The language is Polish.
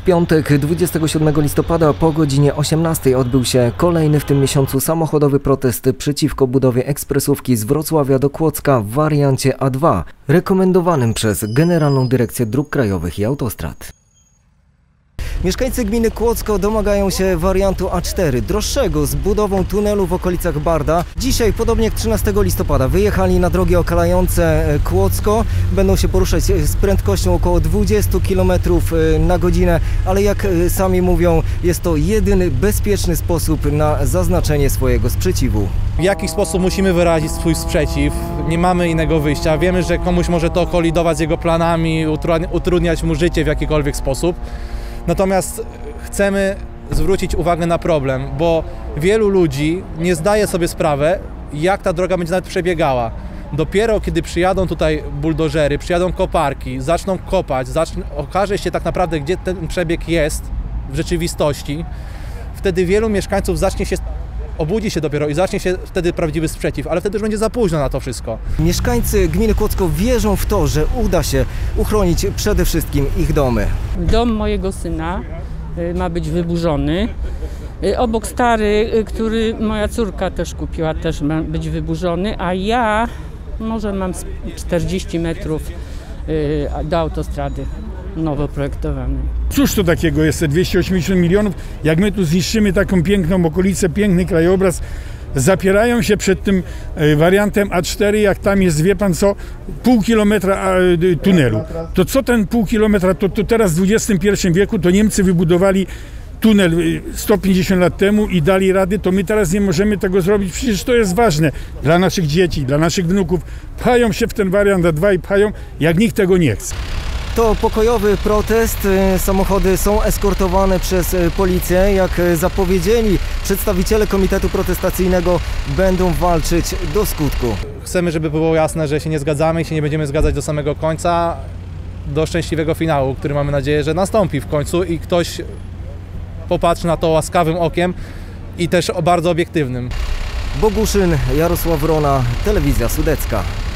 W piątek 27 listopada po godzinie 18 odbył się kolejny w tym miesiącu samochodowy protest przeciwko budowie ekspresówki z Wrocławia do Kłodzka w wariancie A2, rekomendowanym przez Generalną Dyrekcję Dróg Krajowych i Autostrad. Mieszkańcy gminy Kłodzko domagają się wariantu A4, droższego, z budową tunelu w okolicach Barda. Dzisiaj, podobnie jak 13 listopada, wyjechali na drogi okalające Kłodzko. Będą się poruszać z prędkością około 20 km na godzinę, ale jak sami mówią, jest to jedyny bezpieczny sposób na zaznaczenie swojego sprzeciwu. W jakiś sposób musimy wyrazić swój sprzeciw, nie mamy innego wyjścia. Wiemy, że komuś może to kolidować z jego planami, utrudniać mu życie w jakikolwiek sposób. Natomiast chcemy zwrócić uwagę na problem, bo wielu ludzi nie zdaje sobie sprawy, jak ta droga będzie nawet przebiegała. Dopiero kiedy przyjadą tutaj buldożery, przyjadą koparki, zaczną kopać, okaże się tak naprawdę, gdzie ten przebieg jest w rzeczywistości, wtedy wielu mieszkańców obudzi się dopiero i zacznie się wtedy prawdziwy sprzeciw, ale wtedy już będzie za późno na to wszystko. Mieszkańcy gminy Kłodzko wierzą w to, że uda się uchronić przede wszystkim ich domy. Dom mojego syna ma być wyburzony. Obok stary, który moja córka też kupiła, też ma być wyburzony, a ja może mam 40 metrów do autostrady nowo projektowanej. Cóż to takiego jest te 280 milionów, jak my tu zniszczymy taką piękną okolicę, piękny krajobraz, zapierają się przed tym wariantem A4, jak tam jest, wie pan co, pół kilometra tunelu. To co ten pół kilometra, to teraz w XXI wieku to Niemcy wybudowali tunel 150 lat temu i dali rady, to my teraz nie możemy tego zrobić. Przecież to jest ważne dla naszych dzieci, dla naszych wnuków. Pchają się w ten wariant A2 i pchają, jak nikt tego nie chce. To pokojowy protest. Samochody są eskortowane przez policję. Jak zapowiedzieli przedstawiciele Komitetu Protestacyjnego, będą walczyć do skutku. Chcemy, żeby było jasne, że się nie zgadzamy i się nie będziemy zgadzać do samego końca, do szczęśliwego finału, który mamy nadzieję, że nastąpi w końcu i ktoś popatrzy na to łaskawym okiem i też bardzo obiektywnym. Boguszyn, Jarosław Wrona, Telewizja Sudecka.